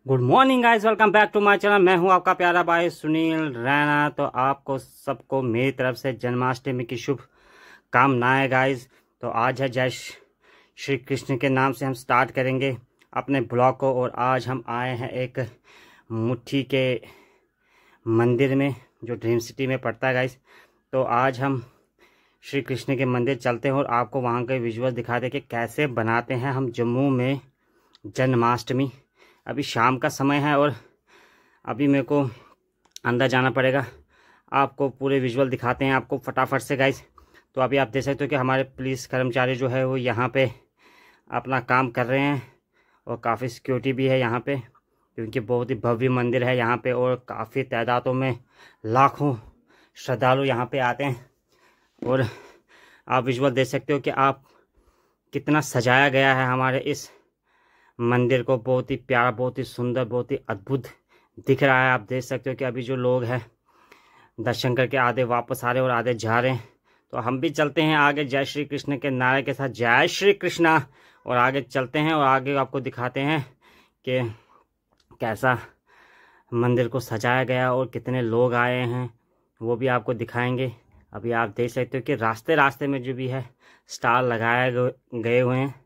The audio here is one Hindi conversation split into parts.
Good morning guys, welcome back to my channel. मैं हूं आपका प्यारा भाई सुनील रैना। तो आपको सबको मेरी तरफ से जन्माष्टमी की शुभ कामनाएं गाइस। तो आज है जय श्री कृष्ण के नाम से हम स्टार्ट करेंगे अपने ब्लॉग को। और आज हम आए हैं एक मुट्ठी के मंदिर में जो ड्रीम सिटी में पड़ता है गाइस। तो आज हम श्री कृष्ण के मंदिर चलते हैं और आपको वहाँ के विजुअल दिखा दे कि कैसे बनाते हैं हम जम्मू में जन्माष्टमी। अभी शाम का समय है और अभी मेरे को अंदर जाना पड़ेगा। आपको पूरे विजुअल दिखाते हैं आपको फटाफट से गाइस। तो अभी आप देख सकते हो कि हमारे पुलिस कर्मचारी जो है वो यहाँ पे अपना काम कर रहे हैं और काफ़ी सिक्योरिटी भी है यहाँ पे, क्योंकि बहुत ही भव्य मंदिर है यहाँ पे और काफ़ी तादादों में लाखों श्रद्धालु यहाँ पे आते हैं। और आप विजुअल देख सकते हो कि आप कितना सजाया गया है हमारे इस मंदिर को। बहुत ही प्यारा, बहुत ही सुंदर, बहुत ही अद्भुत दिख रहा है। आप देख सकते हो कि अभी जो लोग हैं दर्शन करके आधे वापस आ रहे हैं और आधे जा रहे हैं। तो हम भी चलते हैं आगे जय श्री कृष्ण के नारे के साथ, जय श्री कृष्णा, और आगे चलते हैं और आगे आपको दिखाते हैं कि कैसा मंदिर को सजाया गया और कितने लोग आए हैं, वो भी आपको दिखाएंगे। अभी आप देख सकते हो कि रास्ते रास्ते में जो भी है स्टाल लगाए गए हुए हैं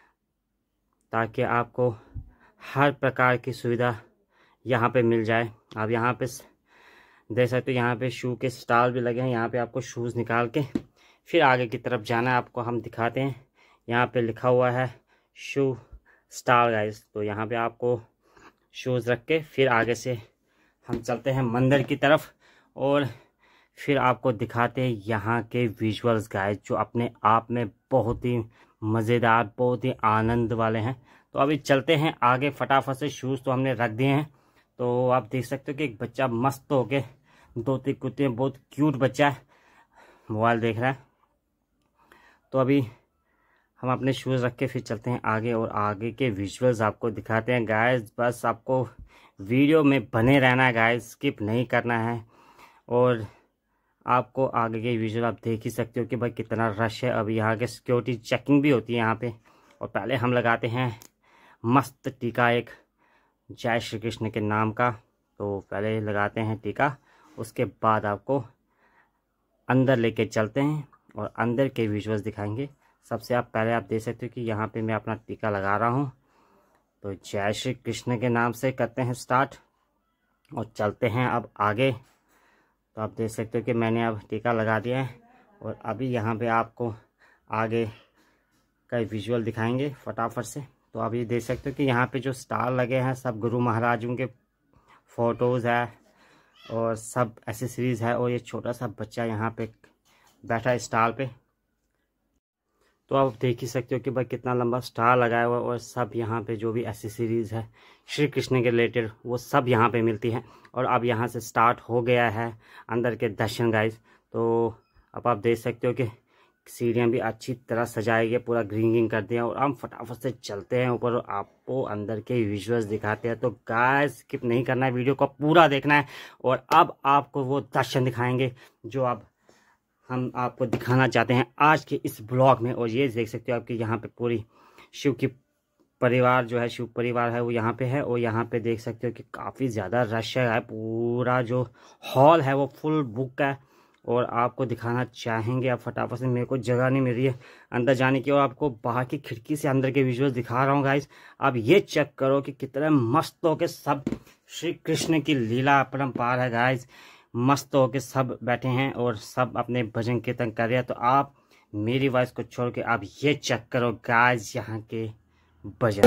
ताकि आपको हर प्रकार की सुविधा यहाँ पे मिल जाए। आप यहाँ पे देख सकते हो, यहाँ पे शू के स्टॉल भी लगे हैं। यहाँ पे आपको शूज़ निकाल के फिर आगे की तरफ जाना है, आपको हम दिखाते हैं। यहाँ पे लिखा हुआ है शू स्टॉल गाइस। तो यहाँ पे आपको शूज़ रख के फिर आगे से हम चलते हैं मंदिर की तरफ और फिर आपको दिखाते हैं यहाँ के विजुअल्स गाइस, जो अपने आप में बहुत ही मज़ेदार, बहुत ही आनंद वाले हैं। तो अभी चलते हैं आगे फटाफट से। शूज़ तो हमने रख दिए हैं। तो आप देख सकते हो कि एक बच्चा मस्त हो के धोती कुर्ते में, बहुत क्यूट बच्चा है, मोबाइल देख रहा है। तो अभी हम अपने शूज़ रख के फिर चलते हैं आगे और आगे के विजुअल्स आपको दिखाते हैं गाइस। बस आपको वीडियो में बने रहना है गाइस, स्किप नहीं करना है। और आपको आगे के विजुअल आप देख ही सकते हो कि भाई कितना रश है। अभी यहाँ के सिक्योरिटी चेकिंग भी होती है यहाँ पे। और पहले हम लगाते हैं मस्त टीका एक जय श्री कृष्ण के नाम का। तो पहले लगाते हैं टीका, उसके बाद आपको अंदर लेके चलते हैं और अंदर के विजुअल्स दिखाएंगे। सबसे आप पहले आप देख सकते हो कि यहाँ पे मैं अपना टीका लगा रहा हूँ। तो जय श्री कृष्ण के नाम से करते हैं स्टार्ट और चलते हैं अब आगे। तो आप देख सकते हो कि मैंने अब टीका लगा दिया है और अभी यहाँ पे आपको आगे का विजुअल दिखाएंगे फटाफट से। तो अभी देख सकते हो कि यहाँ पे जो स्टार लगे हैं सब गुरु महाराजों के फ़ोटोज़ है और सब एसेसरीज़ है। और ये छोटा सा बच्चा यहाँ पे बैठा है स्टार पे। तो आप देख ही सकते हो कि भाई कितना लंबा स्टार लगाया हुआ है और सब यहाँ पे जो भी एसेसरीज़ है श्री कृष्ण के रिलेटेड वो सब यहाँ पे मिलती है। और अब यहाँ से स्टार्ट हो गया है अंदर के दर्शन गाइस। तो अब आप देख सकते हो कि सीढ़ियाँ भी अच्छी तरह सजाई गई, पूरा ग्रीनिंग कर दिया। और हम फटाफट से चलते हैं ऊपर और आपको अंदर के विजुअल्स दिखाते हैं। तो गाइस स्किप नहीं करना है, वीडियो को पूरा देखना है। और अब आपको वो दर्शन दिखाएंगे जो अब हम आपको दिखाना चाहते हैं आज के इस ब्लॉग में। और ये देख सकते हो आपकी यहाँ पे पूरी शिव की परिवार जो है, शिव परिवार है वो यहाँ पे है। और यहाँ पे देख सकते हो कि काफ़ी ज़्यादा रश है, पूरा जो हॉल है वो फुल बुक है। और आपको दिखाना चाहेंगे आप फटाफट से, मेरे को जगह नहीं मिल रही है अंदर जाने की। और आपको बाहर की खिड़की से अंदर के विजुअल्स दिखा रहा हूँ गाइस। आप ये चेक करो कि कितने मस्त हो के सब श्री कृष्ण की लीला अपरंपार है गाइस। मस्त हो के सब बैठे हैं और सब अपने भजन कीर्तन कर रहे हैं। तो आप मेरी वॉइस को छोड़ के आप ये चेक करो गाइस यहाँ के भजन।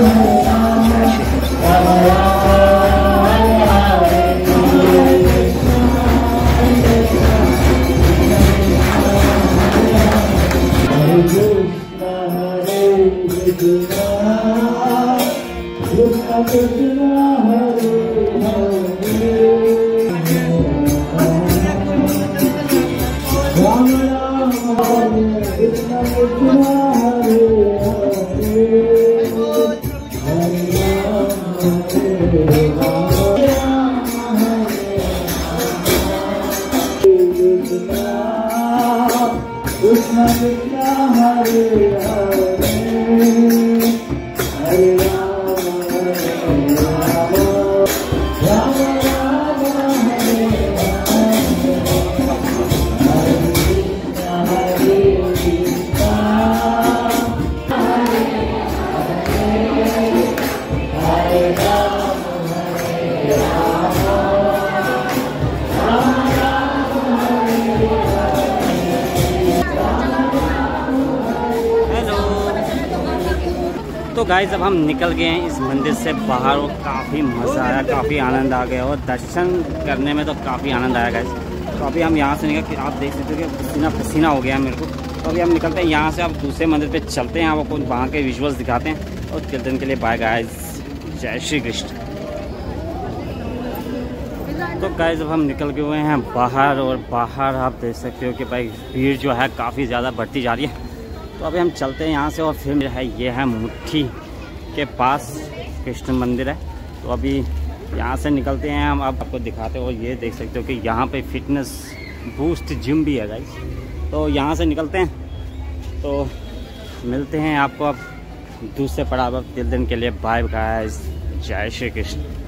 Hare Rama गाइस अब हम निकल गए हैं इस मंदिर से बाहर और काफ़ी मज़ा आया, काफ़ी आनंद आ गया और दर्शन करने में तो काफ़ी आनंद आया गाइस। तो अभी हम यहाँ से निकल के आप देख सकते हो कि पसीना पसीना हो गया मेरे को। तो अभी हम निकलते हैं यहाँ से, अब दूसरे मंदिर पे चलते हैं, आपको वहाँ के विजुअल्स दिखाते हैं। और चिल्ड्रन के लिए बाय गाइस, जय श्री कृष्ण। तो गाइस अब हम निकल गए हुए हैं बाहर और बाहर आप देख सकते हो कि भाई भीड़ जो है काफ़ी ज़्यादा बढ़ती जा रही है। तो अभी हम चलते हैं यहाँ से और फिर है ये है मुट्ठी के पास कृष्ण मंदिर है। तो अभी यहाँ से निकलते हैं हम, अब आपको दिखाते हो। ये देख सकते हो कि यहाँ पे फिटनेस बूस्ट जिम भी है गाइस। तो यहाँ से निकलते हैं, तो मिलते हैं आपको अब दूसरे पड़ाव। दिल दिन के लिए बाय गाइस, जय श्री कृष्ण।